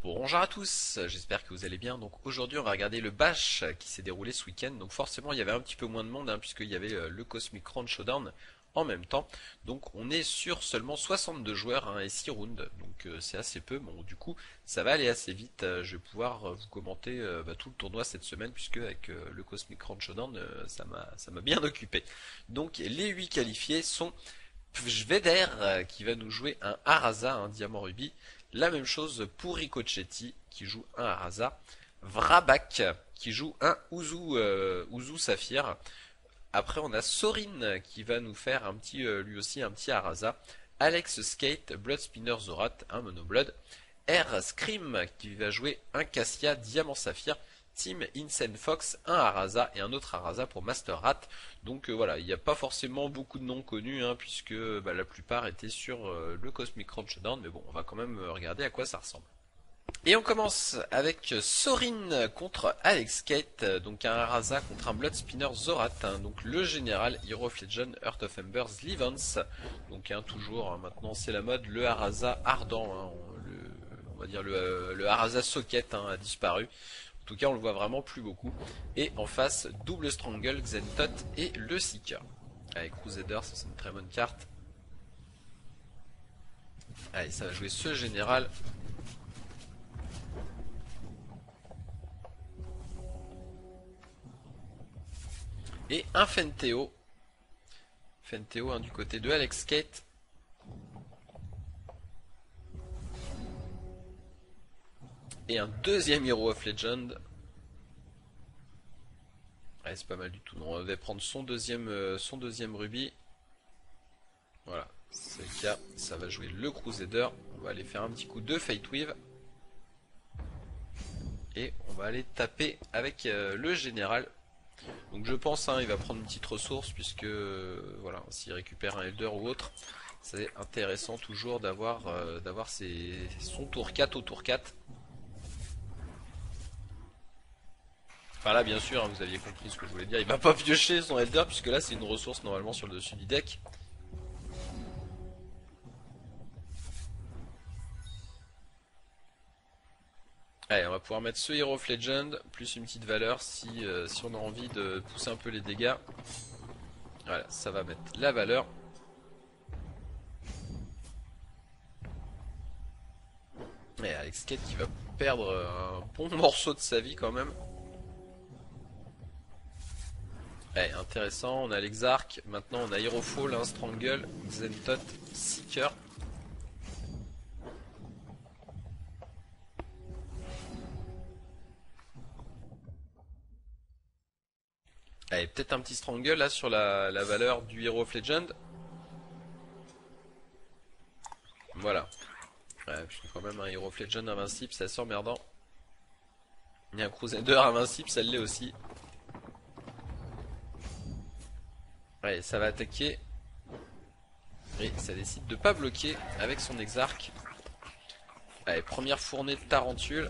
Bonjour à tous, j'espère que vous allez bien. Donc aujourd'hui on va regarder le bash qui s'est déroulé ce week-end. Donc forcément il y avait un petit peu moins de monde puisqu'il y avait le Cosmic Crown Showdown en même temps. Donc on est sur seulement 62 joueurs et 6 rounds. Donc c'est assez peu. Bon du coup ça va aller assez vite. Je vais pouvoir vous commenter tout le tournoi cette semaine puisque avec le Cosmic Crown Showdown ça m'a bien occupé. Donc les 8 qualifiés sont Sveder qui va nous jouer un Arasa, un diamant rubis. La même chose pour Ricochetti qui joue un Arasa. Vrabak qui joue un Uzu Saphir. Après on a Sorin qui va nous faire lui aussi un petit Arasa. Alex Skate, Blood Spinner Zorat, un Monoblood. R Scream qui va jouer un Cassia Diamant Saphir. Team Insane Fox, un Arasa et un autre Arasa pour Master Rat. Donc voilà, il n'y a pas forcément beaucoup de noms connus puisque la plupart étaient sur le Cosmic Crown Showdown, mais bon, on va quand même regarder à quoi ça ressemble. Et on commence avec Sorin contre Alex Kate, donc un Arasa contre un Blood Spinner Zorat, donc le général Hero of Legend Earth of Embers Livens, donc toujours, maintenant c'est la mode, le Arasa ardent, on va dire le Arasa Socket a disparu. En tout cas, on le voit vraiment plus beaucoup. Et en face, double Strangle, Xentot et le Seeker. Avec Crusader, ça c'est une très bonne carte. Allez, ça va jouer ce général. Et un Fenteo. Fenteo du côté de Alex Kate. Et un deuxième Hero of Legend. Ouais, c'est pas mal du tout. On va prendre son deuxième rubis. Voilà, c'est le cas. Ça va jouer le Crusader. On va aller faire un petit coup de Fate Weave. Et on va aller taper avec le général. Donc je pense il va prendre une petite ressource puisque voilà, s'il récupère un Elder ou autre, c'est intéressant toujours d'avoir son tour 4 au tour 4. Enfin là bien sûr, vous aviez compris ce que je voulais dire, il va pas piocher son Elder puisque là c'est une ressource normalement sur le dessus du deck. Allez, on va pouvoir mettre ce Hero of Legend, plus une petite valeur si on a envie de pousser un peu les dégâts. Voilà, ça va mettre la valeur. Et Alex Kate qui va perdre un bon morceau de sa vie quand même. Allez, intéressant, on a l'Exarch, maintenant on a Herofall, Strangle, Xentot, Seeker. Allez, peut-être un petit Strangle là sur la valeur du Hero of Legend. Voilà. Ouais, putain, quand même un Hero of Legend invincible, c'est assez emmerdant. Il y a un Crusader invincible, ça l'est aussi. Allez, ça va attaquer. Et ça décide de pas bloquer avec son Exarch. Allez, première fournée de Tarentule.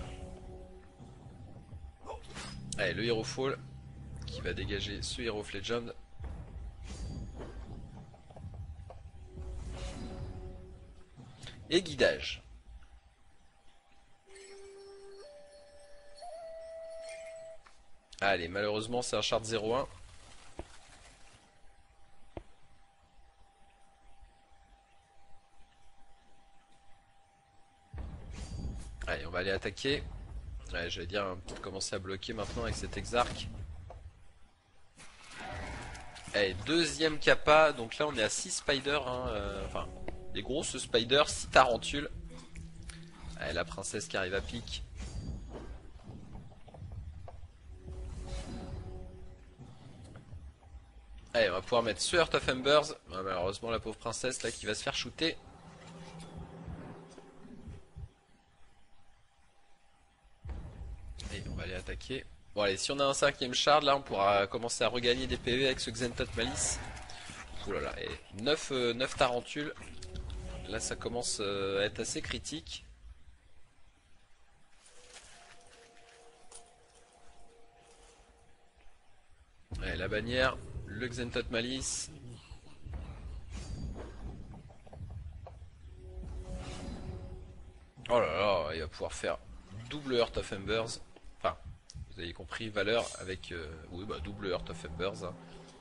Allez, le Hero Fall qui va dégager ce Hero of Legend. Et guidage. Allez, malheureusement c'est un shard 0-1. Allez, on va aller attaquer. Ouais, j'allais dire, peut-être commencer à bloquer maintenant avec cet Exarch. Allez, deuxième kappa. Donc là, on est à 6 spiders. Enfin, des grosses spiders, 6 tarentules. Allez, la princesse qui arrive à pic. Allez, on va pouvoir mettre ce Heart of Embers. Ouais, malheureusement, la pauvre princesse là qui va se faire shooter. Et on va aller attaquer. Bon allez, si on a un cinquième shard, là on pourra commencer à regagner des PV avec ce Xentot Malice. Ouh là là, et 9 tarentules. Là ça commence à être assez critique. Allez, la bannière, le Xentot Malice. Oh là là, il va pouvoir faire double Heart of Embers. Enfin, vous avez compris, valeur avec oui, bah, double Heart of Embers. Hein.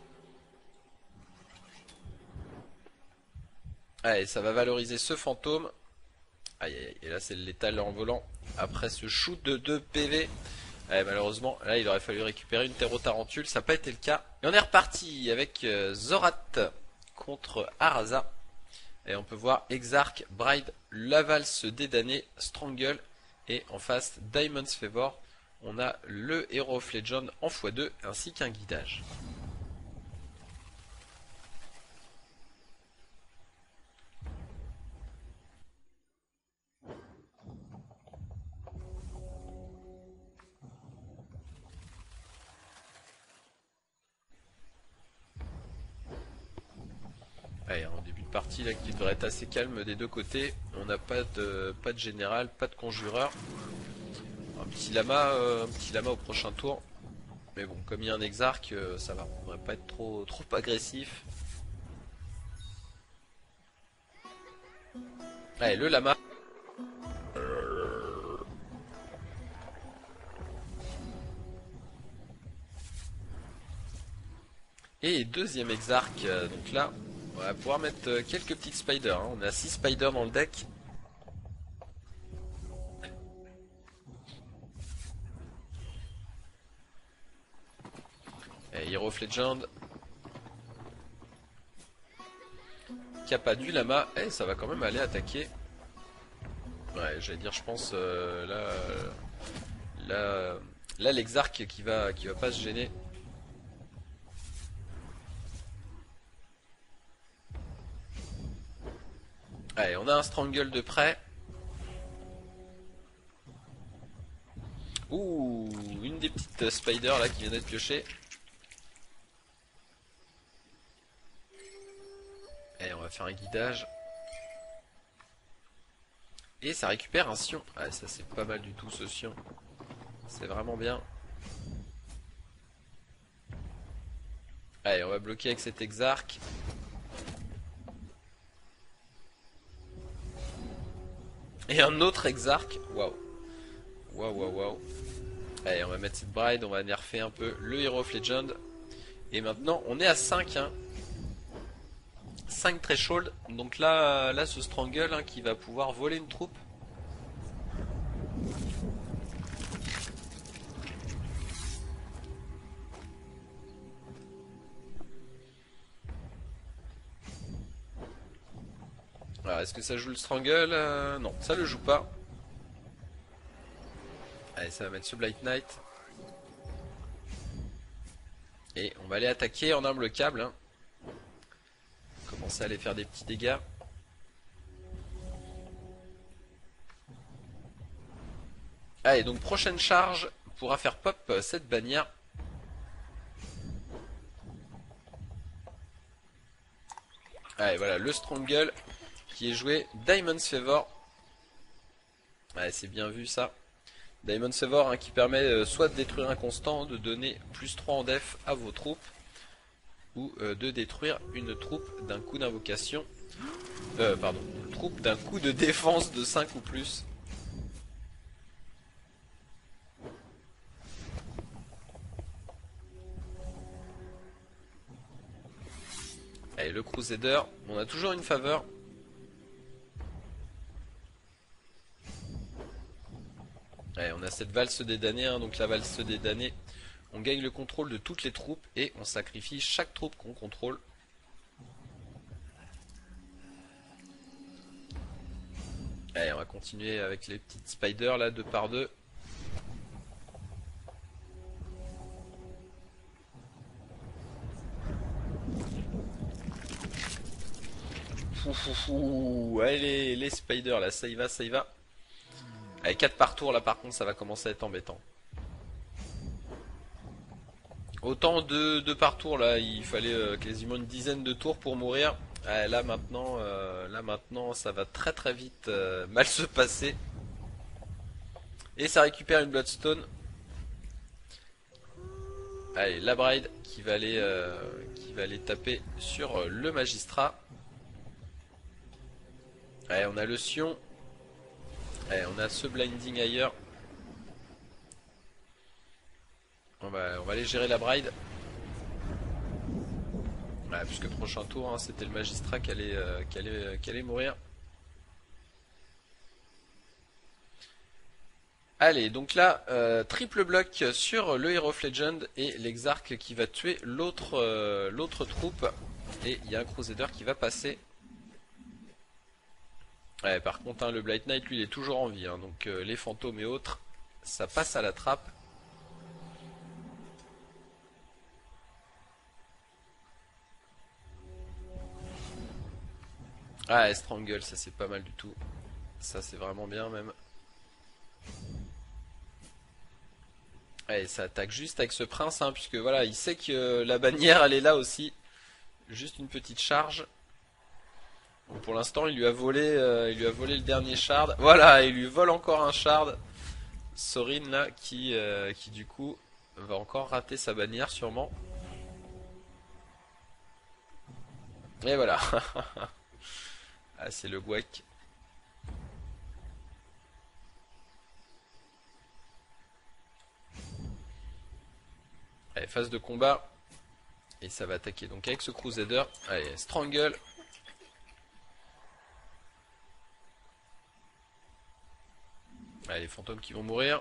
Allez, ça va valoriser ce fantôme. Aïe aïe aïe, et là c'est le létal en volant. Après ce shoot de 2 PV. Allez, malheureusement, là il aurait fallu récupérer une Tarantule, ça n'a pas été le cas. Et on est reparti avec Zorat contre Arasa. Et on peut voir Exarch, Bride, Laval se dédaner, Strangle. Et en face, Diamond's Favor. On a le Hero of Legend en x2 ainsi qu'un guidage. Allez, en début de partie là qui devrait être assez calme des deux côtés. On n'a pas de général, pas de conjureur. Un petit lama au prochain tour. Mais bon, comme il y a un Exarch, ça va. On devrait pas être trop agressif. Allez, le lama. Et deuxième Exarch, donc là, on va pouvoir mettre quelques petites spiders. Hein. On a 6 spiders dans le deck. Et Hero of Legend. Kappa du lama. Et ça va quand même aller attaquer. Ouais, j'allais dire, je pense, là l'Exarch qui va pas se gêner. Allez, on a un Strangle de près. Ouh, une des petites spiders là qui vient d'être piochée. Allez, on va faire un guidage. Et ça récupère un Sion. Ah, ça c'est pas mal du tout ce Sion. C'est vraiment bien. Allez, on va bloquer avec cet Exarch. Et un autre Exarch. Waouh. Waouh, waouh, waouh. Allez, on va mettre cette Bride. On va nerfer un peu le Hero of Legend. Et maintenant, on est à 5. Hein. 5 threshold. Donc là ce Strangle hein, qui va pouvoir voler une troupe. Alors, est-ce que ça joue le Strangle non, ça le joue pas. Allez, ça va mettre ce Blight Knight. Et on va aller attaquer en arme le câble. Hein. Commencer à aller faire des petits dégâts. Allez, donc prochaine charge pourra faire pop cette bannière. Allez, voilà, le Strangle qui est joué. Diamond's Favor. Ouais, c'est bien vu ça. Diamond's Favor hein, qui permet soit de détruire un constant, de donner plus 3 en def à vos troupes, ou de détruire une troupe d'un coup d'invocation. Pardon, une troupe d'un coup de défense de 5 ou plus. Allez, le Crusader, on a toujours une faveur. Allez, on a cette valse des damnés, hein, donc la valse des damnés, on gagne le contrôle de toutes les troupes et on sacrifie chaque troupe qu'on contrôle. Allez, on va continuer avec les petites spiders là, 2 par 2. Allez, les spiders là, ça y va, ça y va. Allez, 4 par tour là par contre ça va commencer à être embêtant. Autant de par tour là, il fallait quasiment une dizaine de tours pour mourir. Allez, là maintenant ça va très très vite mal se passer. Et ça récupère une Bloodstone. Allez, la Bride qui va aller taper sur le magistrat. Allez, on a le Sion. Allez, on a ce blinding ailleurs. On va aller gérer la Bride. Ouais, puisque prochain tour, hein, c'était le magistrat qui allait mourir. Allez, donc là, triple bloc sur le Hero of Legend et l'Exarch qui va tuer l'autre troupe. Et il y a un Crusader qui va passer. Ouais, par contre, hein, le Blight Knight, lui, il est toujours en vie. Hein, donc les fantômes et autres, ça passe à la trappe. Ah, et Strangle, ça c'est pas mal du tout. Ça c'est vraiment bien même. Ouais, ça attaque juste avec ce prince, hein, puisque voilà, il sait que la bannière elle est là aussi. Juste une petite charge. Bon, pour l'instant, il lui a volé le dernier shard. Voilà, il lui vole encore un shard. Sorin là, qui du coup va encore rater sa bannière sûrement. Et voilà. Ah, c'est le Gwack. Allez, phase de combat. Et ça va attaquer donc avec ce Crusader. Allez, Strangle. Allez, les fantômes qui vont mourir.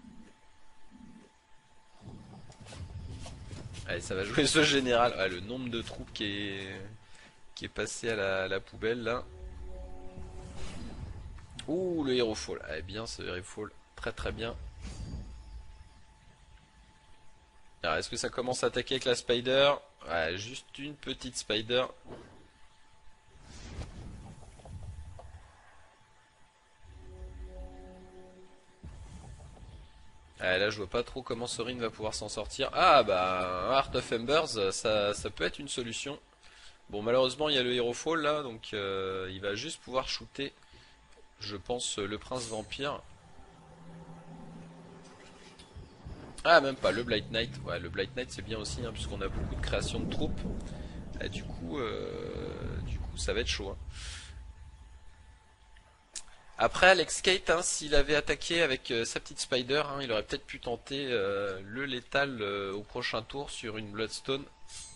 Allez, ça va jouer ce général. Ouais, le nombre de troupes qui est passé à la poubelle là. Ouh, le Hero Fall. Allez, bien ce Hero Fall. Très très bien. Alors, est-ce que ça commence à attaquer avec la Spider? Ouais, juste une petite Spider. Ah, là je vois pas trop comment Sorin va pouvoir s'en sortir. Ah bah un Heart of Embers, ça peut être une solution. Bon, malheureusement il y a le Hero Fall là, donc il va juste pouvoir shooter, je pense, le prince vampire. Ah, même pas, le Blight Knight. Ouais, le Blight Knight c'est bien aussi, hein, puisqu'on a beaucoup de création de troupes. Et du coup ça va être chaud, hein. Après Alex Kate, hein, s'il avait attaqué avec sa petite Spider, hein, il aurait peut-être pu tenter le létal au prochain tour sur une Bloodstone.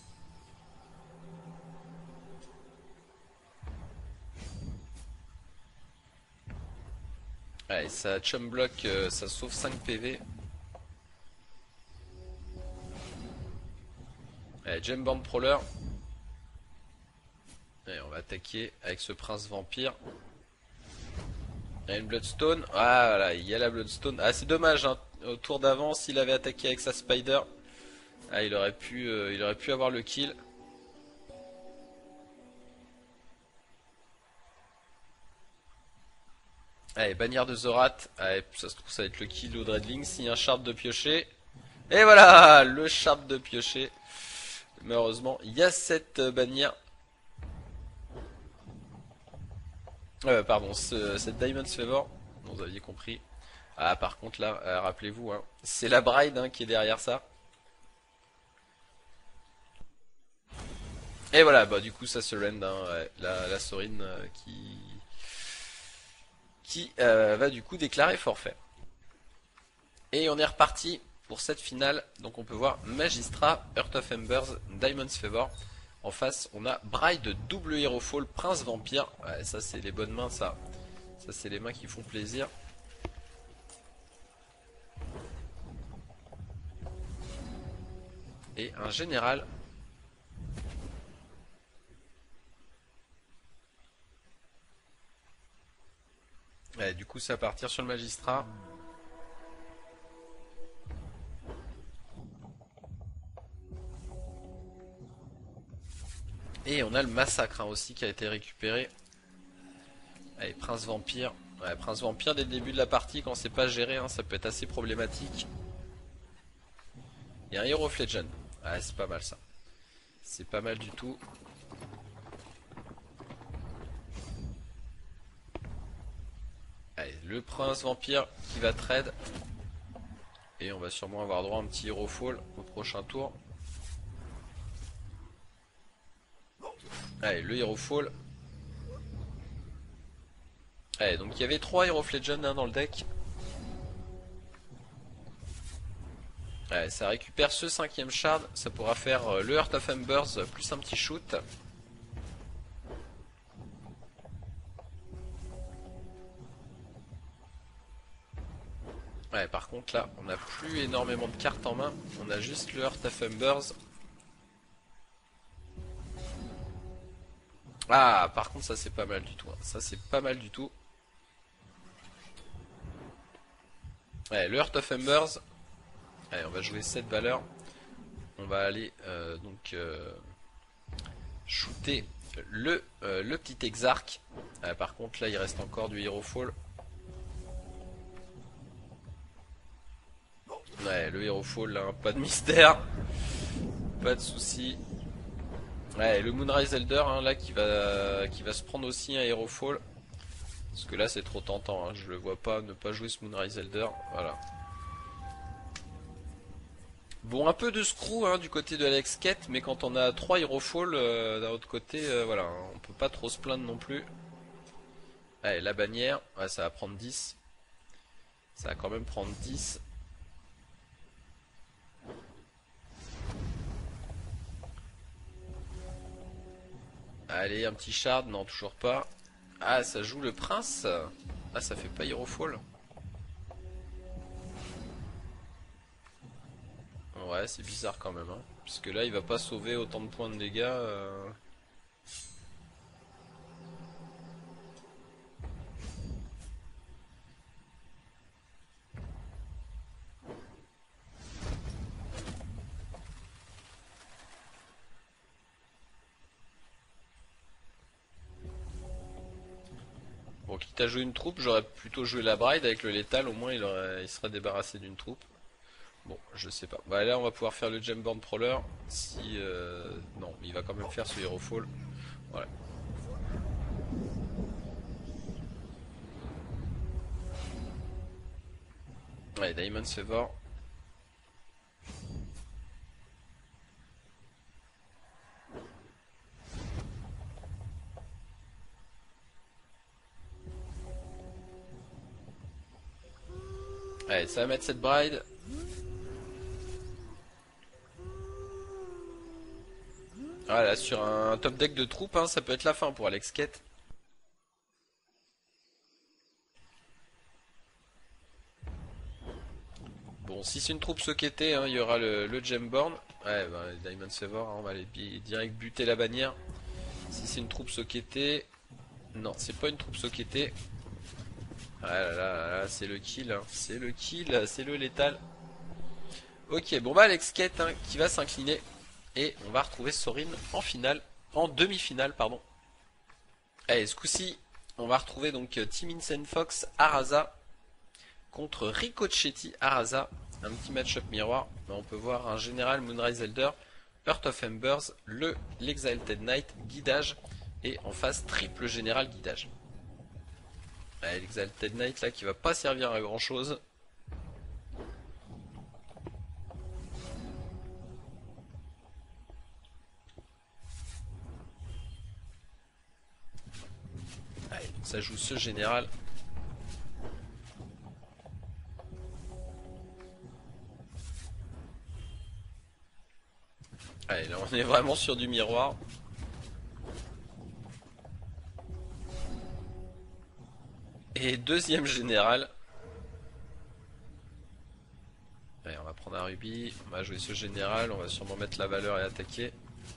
Allez, ça chum block, ça sauve 5 PV. Allez, Gemborn Prowler. Allez, on va attaquer avec ce prince vampire. Il y a une Bloodstone. Ah voilà, il y a la Bloodstone. Ah, c'est dommage, hein. Au tour d'avant, s'il avait attaqué avec sa Spider, ah, il aurait pu avoir le kill. Allez, bannière de Zorat. Allez, ça se trouve, ça va être le kill au Dreadling. S'il y a un shard de piocher. Et voilà, le shard de piocher. Malheureusement, il y a cette bannière. Pardon, cette Diamond's Favor. Vous aviez compris. Ah, par contre, là, rappelez-vous, hein, c'est la Bride, hein, qui est derrière ça. Et voilà, bah du coup, ça se rend, hein, ouais, la Sorin qui va du coup déclarer forfait. Et on est reparti pour cette finale. Donc on peut voir Magistrat, Heart of Embers, Diamond's Favor. En face, on a Bride, double Hero Fall, Prince Vampire. Ouais, ça c'est les bonnes mains, ça. Ça c'est les mains qui font plaisir. Et un général. Ouais, du coup, ça va partir sur le magistrat. Et on a le massacre, hein, aussi qui a été récupéré. Allez, Prince Vampire. Ouais, Prince Vampire dès le début de la partie, quand c'est pas géré, hein, ça peut être assez problématique. Et un Hero of Legend. Ouais, c'est pas mal ça. C'est pas mal du tout. Allez, le Prince Vampire qui va trade. Et on va sûrement avoir droit à un petit Hero Fall au prochain tour. Allez, le Hero Fall. Allez, donc il y avait 3 Hero of Legend, hein, dans le deck. Ouais, ça récupère ce 5ème shard, ça pourra faire le Heart of Embers plus un petit shoot. Ouais, par contre là, on n'a plus énormément de cartes en main, on a juste le Heart of Embers. Ah, par contre ça c'est pas mal du tout, hein. Ça c'est pas mal du tout. Ouais, le Heart of Embers. Allez, on va jouer cette valeur. On va aller shooter le petit Exarch. Par contre là il reste encore du Hero Fall. Ouais, le Hero Fall là, hein, pas de mystère. Pas de soucis. Ouais, le Moonrise Elder hein, là qui va se prendre aussi un Hero Fall. Parce que là c'est trop tentant, hein. Je le vois pas ne pas jouer ce Moonrise Elder. Voilà. Bon, un peu de screw hein, du côté de Alex Kett, mais quand on a 3 Hero Fall d'un autre côté, voilà, hein, on peut pas trop se plaindre non plus. Allez, la bannière, ouais, ça va prendre 10. Ça va quand même prendre 10. Allez, un petit shard, non, toujours pas. Ah, ça joue le prince. Ah, ça fait pas Hero Fall. Ouais, c'est bizarre quand même, hein. Puisque là, il va pas sauver autant de points de dégâts. Bon, quitte à jouer une troupe, j'aurais plutôt joué la Bride avec le létal, au moins il serait débarrassé d'une troupe. Bon, je sais pas. Bah là, on va pouvoir faire le Gemborn Prowler. Si. Non, il va quand même faire ce Hero Fall. Voilà. Allez, Diamond Savor. Allez, ça va mettre cette Bride. Voilà, sur un top deck de troupes, hein, ça peut être la fin pour Alex Kett. Bon, si c'est une troupe socketée, hein, il y aura le Gemborn. Ouais, bah, Diamond Savor, hein, on va aller direct buter la bannière. Si c'est une troupe socketée. Non, c'est pas une troupe socketée. Ah là là, là c'est le kill, hein. C'est le kill, c'est le létal. Ok, bon bah Alex Kett hein, qui va s'incliner. Et on va retrouver Sorin en finale, en demi-finale, pardon. Allez, ce coup-ci, on va retrouver donc Team Insane Fox Arasa contre Ricochetti Arasa. Un petit match-up miroir. On peut voir un général Moonrise Elder, Heart of Embers, l'Exalted Knight, guidage. Et en face, triple général guidage. L'Exalted Knight là qui va pas servir à grand chose. Allez, donc ça joue ce général. Allez, là on est vraiment sur du miroir. Et deuxième général. Allez, on va prendre un rubis, on va jouer ce général, on va sûrement mettre la valeur et attaquer.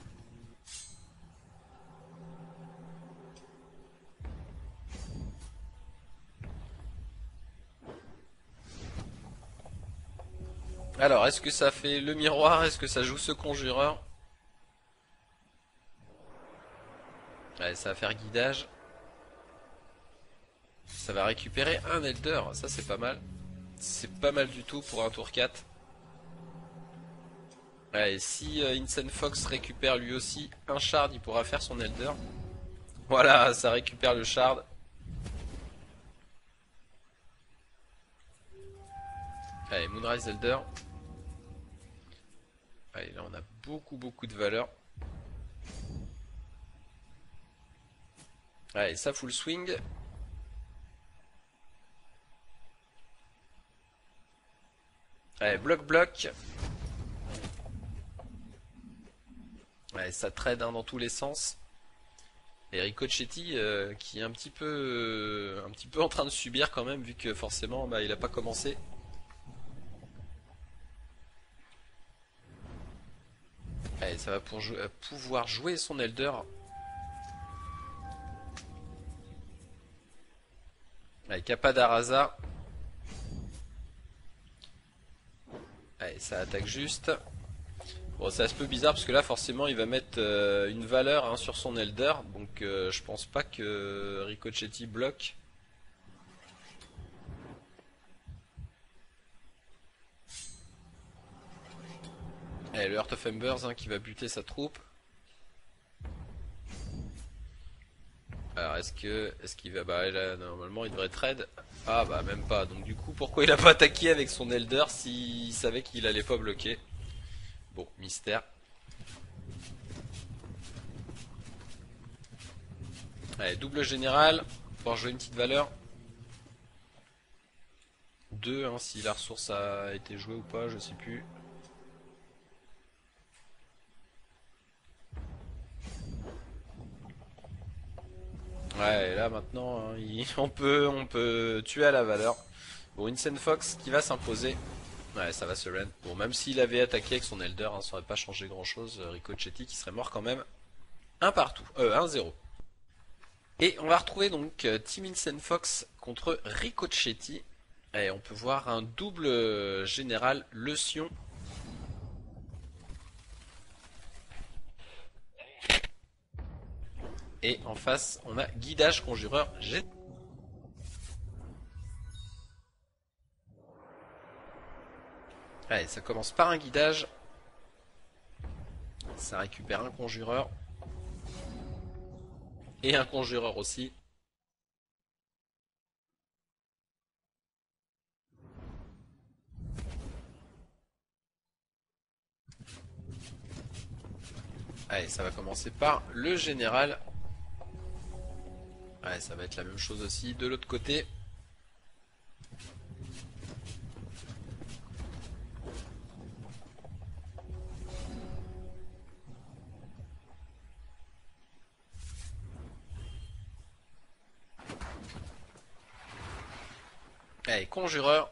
Alors, est-ce que ça fait le miroir? Est-ce que ça joue ce conjureur? Allez, ça va faire guidage. Ça va récupérer un Elder, ça c'est pas mal. C'est pas mal du tout pour un tour 4. Allez, si Insane Fox récupère lui aussi un shard, il pourra faire son Elder. Voilà, ça récupère le shard. Allez, Moonrise Elder. Allez, là on a beaucoup de valeur. Allez, ça full swing. Allez, bloc. Ouais, ça trade hein, dans tous les sens. Et Ricochetti qui est un petit peu en train de subir quand même vu que forcément bah, il a pas commencé. Allez, ça va pouvoir jouer son Elder. Allez, Kappa d'Arasa. Allez, ça attaque juste. Bon, c'est un peu bizarre parce que là, forcément, il va mettre une valeur hein, sur son Elder. Donc, je pense pas que Ricochetti bloque. Allez, le Heart of Embers hein, qui va buter sa troupe. Alors, est-ce qu'il va... Bah, là, normalement, il devrait trade. Ah, bah, même pas. Donc, du coup, pourquoi il a pas attaqué avec son Elder s'il savait qu'il allait pas bloquer? Bon, mystère. Allez, double général. Pour jouer une petite valeur. 2, hein, si la ressource a été jouée ou pas, je sais plus. Ouais, et là maintenant, hein, on peut tuer à la valeur. Bon, Insane Fox qui va s'imposer. Ouais, ça va se run. Bon, même s'il avait attaqué avec son Elder, hein, ça aurait pas changé grand chose. Ricochetti qui serait mort quand même. Un partout. 1-0. Et on va retrouver donc Team Insane Fox contre Ricochetti. Et on peut voir un double général, le Sion. Et en face, on a guidage conjureur G. Allez, ça commence par un guidage. Ça récupère un conjureur. Et un conjureur aussi. Allez, ça va commencer par le général. Allez, ça va être la même chose aussi de l'autre côté. Allez, conjureur.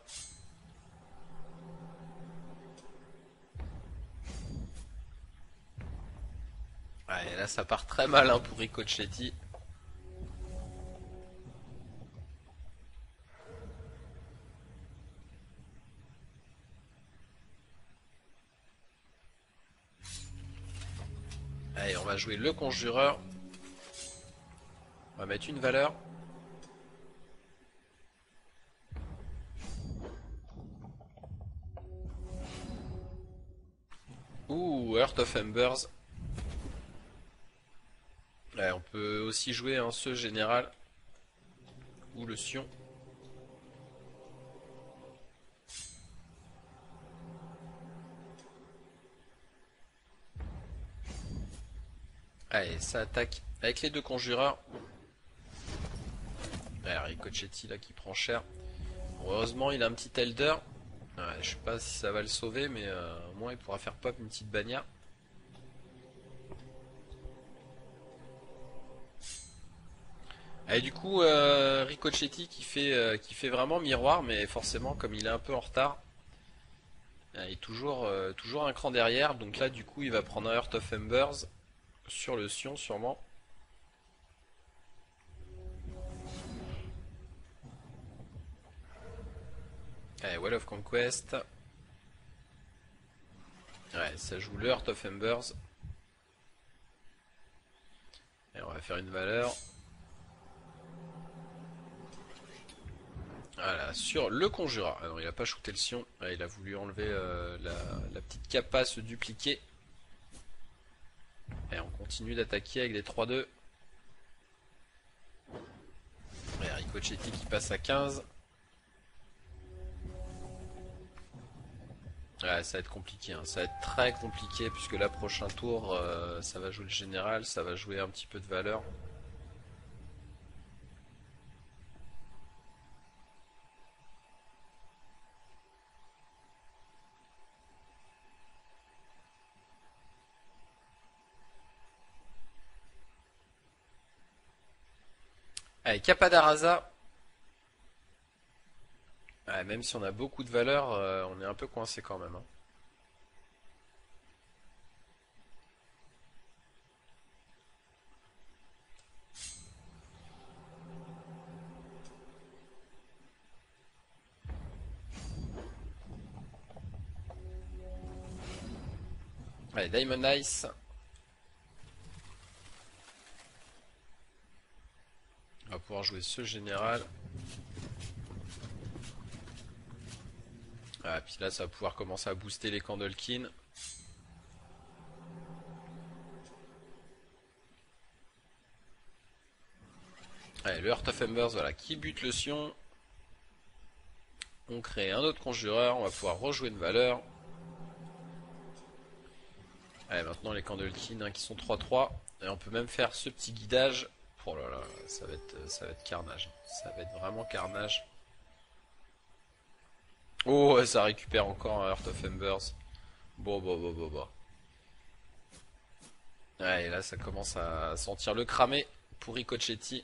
Allez, là ça part très mal hein, pour Ricochetti. Allez, on va jouer le conjureur. On va mettre une valeur. Ouh, Heart of Embers. Allez, on peut aussi jouer un ce général. Ou le Sion. Allez, ça attaque avec les deux conjureurs. Allez, Ricochetti là qui prend cher. Heureusement, il a un petit Elder. Ouais, je sais pas si ça va le sauver, mais au moins il pourra faire pop une petite bannière. Et du coup, Ricochetti qui fait vraiment miroir, mais forcément, comme il est un peu en retard, il est toujours un cran derrière. Donc là, du coup, il va prendre un Heart of Embers sur le Sion, sûrement. Allez, Wall of Conquest. Ouais, ça joue le Heart of Embers. Et on va faire une valeur. Voilà, sur le Conjura. Alors, il a pas shooté le Sion. Il a voulu enlever la petite capa, se dupliquer. Et on continue d'attaquer avec des 3-2. Et Ricochetti qui passe à 15. Ouais, ça va être compliqué, hein. Ça va être très compliqué puisque là, prochain tour, ça va jouer le général, ça va jouer un petit peu de valeur. Allez, Capadarasa. Ouais, même si on a beaucoup de valeur, on est un peu coincé quand même, hein. Allez, Diamond Ice. On va pouvoir jouer ce général. Ah, puis là, ça va pouvoir commencer à booster les Candlekin. Allez, le Heart of Embers, voilà, qui bute le Sion. On crée un autre conjureur, on va pouvoir rejouer une valeur. Allez, maintenant les Candlekin hein, qui sont 3-3. Et on peut même faire ce petit guidage. Oh là là, ça va être carnage. Ça va être vraiment carnage. Oh, ouais, ça récupère encore un Heart of Embers. Bon. Ouais, et là, ça commence à sentir le cramé pour Ricochetti.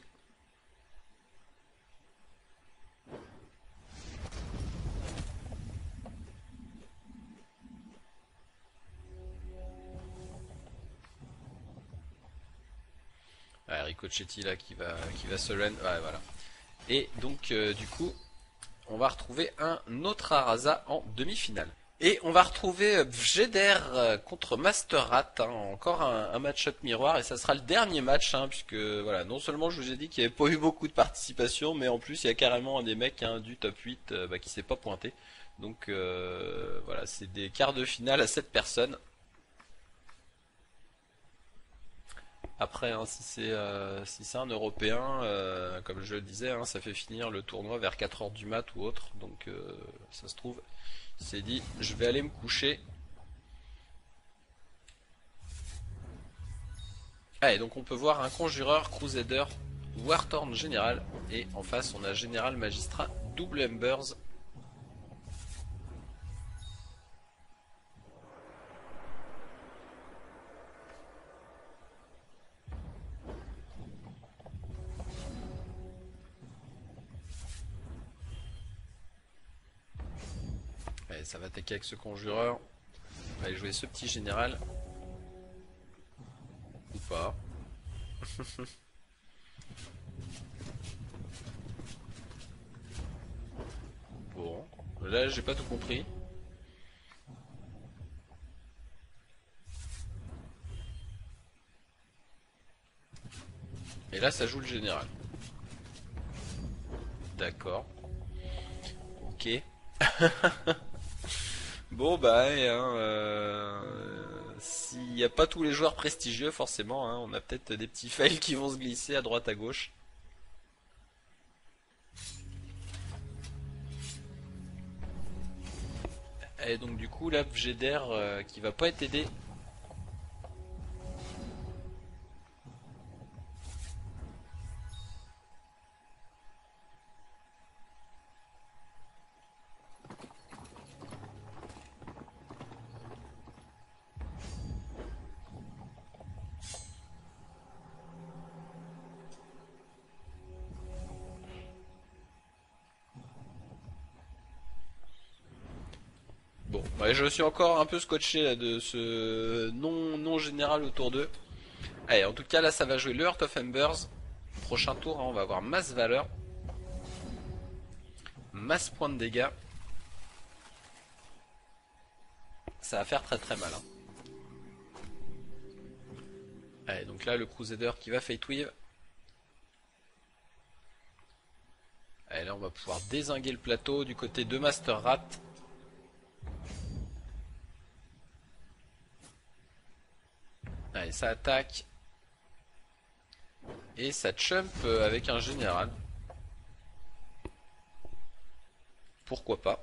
Ouais, Ricochetti là qui va se run. Ouais, voilà. Et donc, du coup, on va retrouver un autre Arasa en demi-finale. Et on va retrouver Vjeder contre Master Rat, hein, encore un match-up miroir, et ça sera le dernier match, hein, puisque voilà, non seulement je vous ai dit qu'il n'y avait pas eu beaucoup de participation, mais en plus il y a carrément un des mecs hein, du top 8 qui s'est pas pointé. Donc voilà, c'est des quarts de finale à 7 personnes. Après, hein, si c'est un Européen, comme je le disais, hein, ça fait finir le tournoi vers 4 heures du mat ou autre, donc ça se trouve, il s'est dit, je vais aller me coucher. Allez, donc on peut voir un conjureur, crusader, warthorn général, et en face on a général magistrat, double embers. Allez, ça va attaquer avec ce conjureur. On va aller jouer ce petit général. Ou pas. Bon. Là, j'ai pas tout compris. Et là, ça joue le général. D'accord. Ok. Bon, bah, ouais, hein, s'il n'y a pas tous les joueurs prestigieux, forcément, hein, on a peut-être des petits fails qui vont se glisser à droite à gauche. Et donc du coup là Vjeder qui va pas être aidé. Bon, ouais, je suis encore un peu scotché là, de ce non général autour d'eux. Allez, en tout cas là ça va jouer le Heart of Embers. Prochain tour, hein, on va avoir masse valeur, masse points de dégâts. Ça va faire très très mal, hein. Allez, donc là le Crusader qui va Fate Weave. Allez, là on va pouvoir dézinguer le plateau du côté de Master Rat. Allez, ça attaque. Et ça chump avec un général. Pourquoi pas.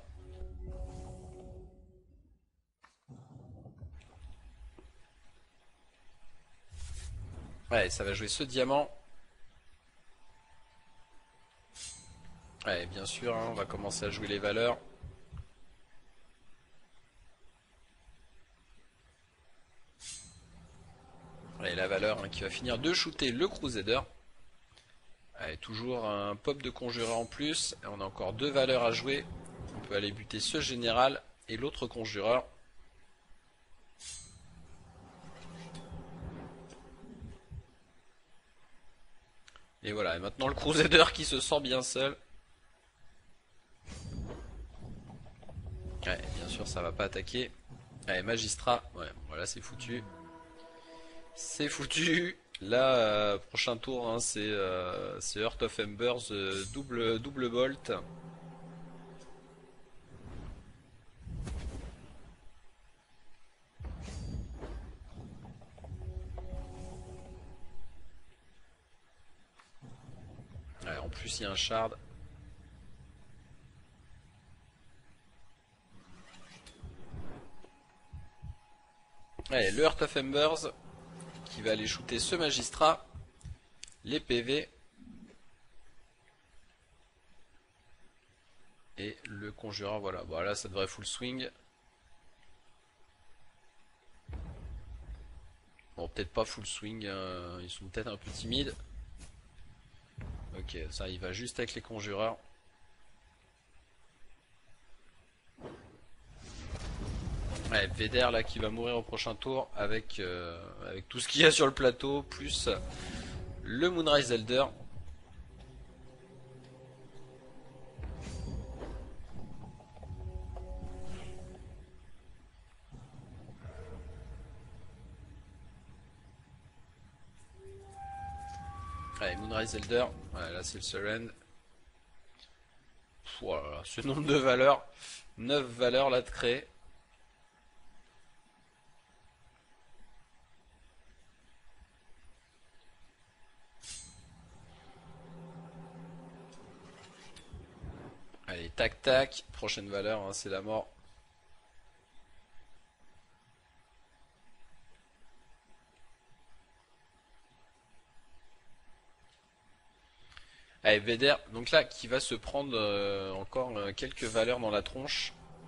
Allez, ça va jouer ce diamant. Allez, bien sûr, hein, on va commencer à jouer les valeurs. Allez, la valeur hein, qui va finir de shooter le Crusader. Allez, toujours un pop de conjureur en plus. Et on a encore 2 valeurs à jouer. On peut aller buter ce général et l'autre conjureur. Et voilà, et maintenant le Crusader qui se sent bien seul. Ouais, bien sûr ça va pas attaquer. Allez, magistrat, ouais, voilà c'est foutu. C'est foutu. Là, prochain tour, hein, c'est Heart of Embers, double bolt. Ouais, en plus, il y a un shard. Allez, le Heart of Embers qui va aller shooter ce magistrat. Les PV. Et le conjureur, voilà. Voilà, ça devrait full swing. Bon, peut-être pas full swing, hein. Ils sont peut-être un peu timides. Ok, ça il va juste avec les conjureurs. Ouais, Védère là qui va mourir au prochain tour avec tout ce qu'il y a sur le plateau, plus le Moonrise Elder. Allez, Moonrise Elder, ouais, là c'est le surrend. Voilà, ce nombre de valeurs, 9 valeurs là de créer. Allez, tac tac, prochaine valeur, hein, c'est la mort. Allez, Védère, donc là qui va se prendre encore quelques valeurs dans la tronche.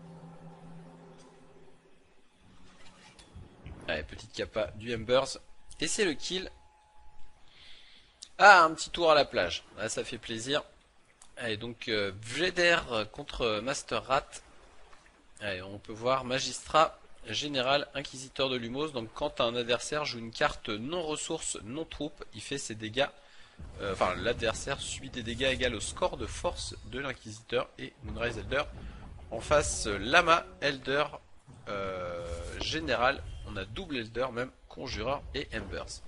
Allez, petite capa du Embers. Et c'est le kill. Ah, un petit tour à la plage. Là, ça fait plaisir. Allez, donc Védère contre Master Rat. Allez, on peut voir Magistrat, Général, Inquisiteur de Lumos. Donc quand un adversaire joue une carte non ressource, non troupe, il fait ses dégâts. Enfin, l'adversaire subit des dégâts égaux au score de force de l'Inquisiteur et Moonrise Elder. En face, Lama, Elder, Général. On a double Elder, même Conjureur et Embers.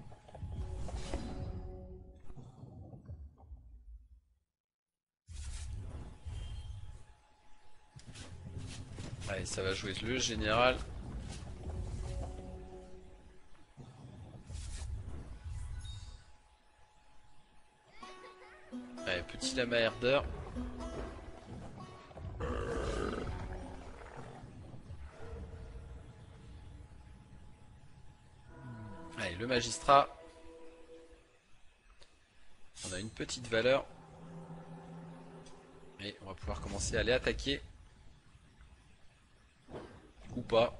Allez, ça va jouer le Général. Allez, petit Lama Elder. Allez, le Magistrat. On a une petite valeur. Et on va pouvoir commencer à les attaquer. Ou pas.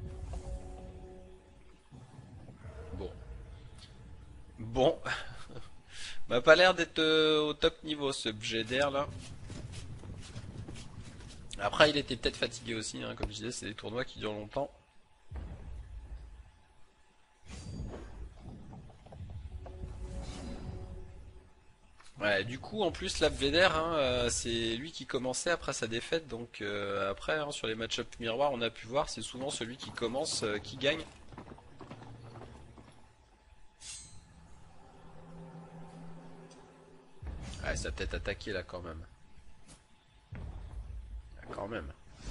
Bon. Bon. M'a pas l'air d'être au top niveau ce BGDR là. Après il était peut-être fatigué aussi, hein, comme je disais, c'est des tournois qui durent longtemps. Ouais, du coup en plus Labveder, hein, c'est lui qui commençait après sa défaite, donc après hein, sur les match-up miroirs on a pu voir c'est souvent celui qui commence qui gagne. Ouais, ça a peut-être attaqué là quand même. Là, quand même.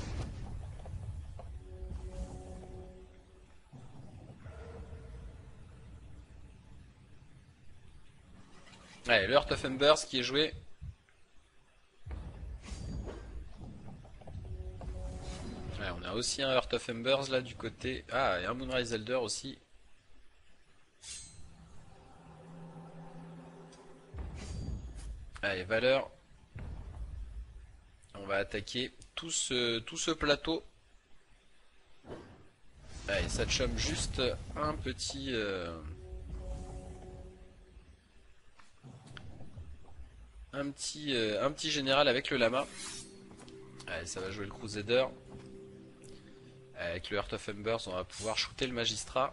Allez, le Heart of Embers qui est joué. Ouais, on a aussi un Heart of Embers là du côté. Ah, et un Moonrise Elder aussi. Allez, valeur. On va attaquer tout ce plateau. Allez, ça chum juste un petit général avec le lama. Allez, ça va jouer le Crusader. Avec le Heart of Embers, on va pouvoir shooter le magistrat.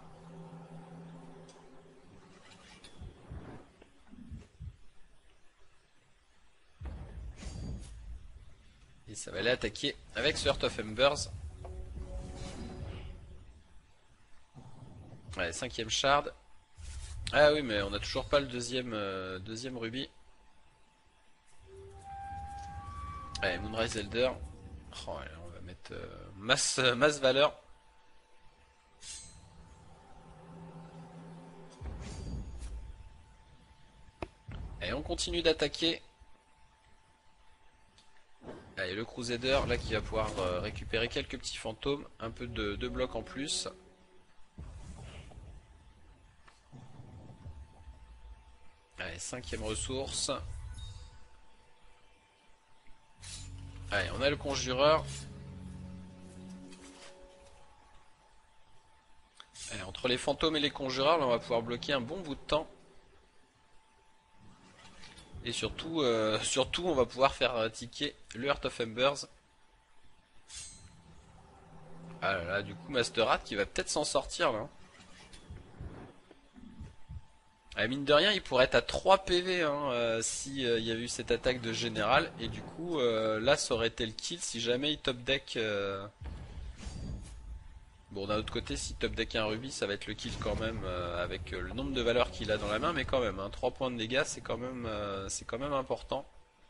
Et ça va aller attaquer avec ce Heart of Embers. Allez, 5ème shard. Ah oui, mais on a toujours pas le deuxième rubis. Allez, Moonrise Elder. Oh, allez, on va mettre masse valeur. Allez, on continue d'attaquer. Allez, le Crusader, là, qui va pouvoir récupérer quelques petits fantômes. Un peu de blocs en plus. Allez, 5ème ressource. Allez, on a le conjureur. Allez, entre les fantômes et les conjureurs, là, on va pouvoir bloquer un bon bout de temps. Et surtout, on va pouvoir faire ticker le Heart of Embers. Ah là là, du coup, Masterat qui va peut-être s'en sortir là. Ah, mine de rien, il pourrait être à 3 PV hein, si il y avait eu cette attaque de général. Et du coup, là, ça aurait été le kill si jamais il top deck. Bon, d'un autre côté, si top deck un rubis, ça va être le kill quand même avec le nombre de valeurs qu'il a dans la main. Mais quand même, hein, 3 points de dégâts, c'est quand même important.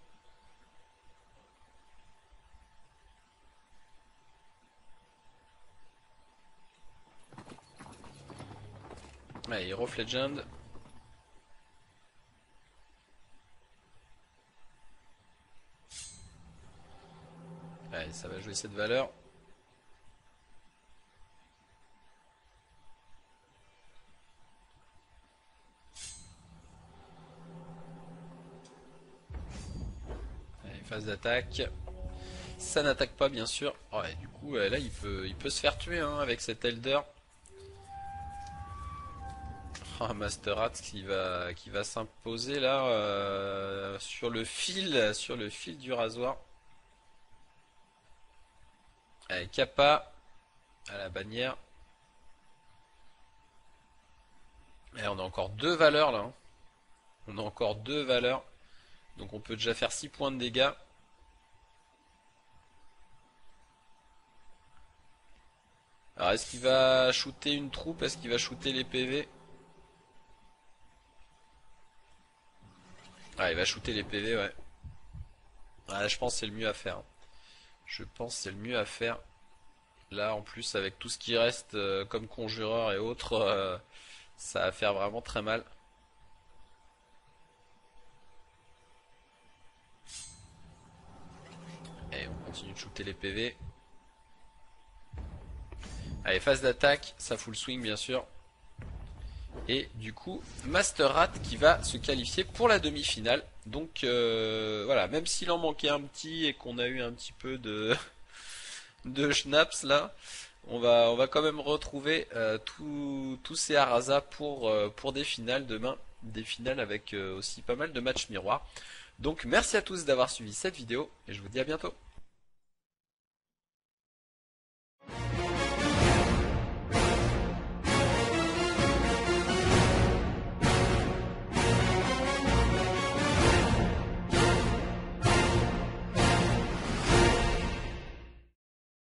Allez, Hero of Legend. Allez, ça va jouer cette valeur. Allez, phase d'attaque. Ça n'attaque pas bien sûr. Ouais, du coup là il peut se faire tuer hein, avec cet Elder. Oh, Masterat qui va s'imposer là sur le fil du rasoir. Allez, Kappa à la bannière. Et on a encore 2 valeurs là. Hein. On a encore 2 valeurs. Donc on peut déjà faire 6 points de dégâts. Alors est-ce qu'il va shooter une troupe? Est-ce qu'il va shooter les PV? Ah, il va shooter les PV, ouais. Ah, je pense que c'est le mieux à faire. Je pense que c'est le mieux à faire. Là, en plus, avec tout ce qui reste comme conjureur et autres, ça va faire vraiment très mal. Et on continue de shooter les PV. Allez, phase d'attaque, ça full swing bien sûr. Et du coup, Masterat qui va se qualifier pour la demi-finale. Donc voilà, même s'il en manquait un petit et qu'on a eu un petit peu de schnapps là, on va quand même retrouver tous ces Arasa pour des finales demain. Des finales avec aussi pas mal de matchs miroirs. Donc merci à tous d'avoir suivi cette vidéo et je vous dis à bientôt.